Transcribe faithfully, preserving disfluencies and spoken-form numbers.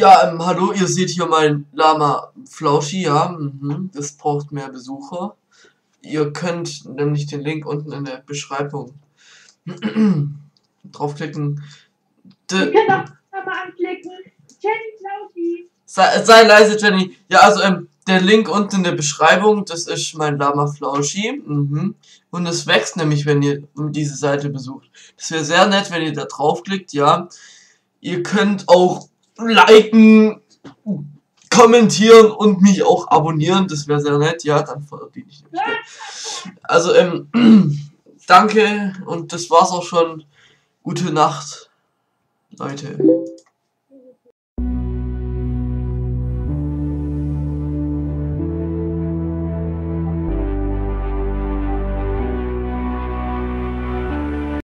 Ja, ähm, hallo, ihr seht hier mein Lama Flauschi, ja, mhm, das braucht mehr Besucher. Ihr könnt nämlich den Link unten in der Beschreibung draufklicken. Ihr könnt auch mal anklicken. Jenny Flauschi. Sei, sei leise, Jenny. Ja, also ähm, der Link unten in der Beschreibung, das ist mein Lama Flauschi. Mhm. Und es wächst nämlich, wenn ihr diese Seite besucht. Das wäre sehr nett, wenn ihr da draufklickt, ja. Ihr könnt auch liken, kommentieren und mich auch abonnieren. Das wäre sehr nett, ja, dann verdiene ich nämlich Geld. Also, ähm, danke und das war's auch schon. Gute Nacht, Leute.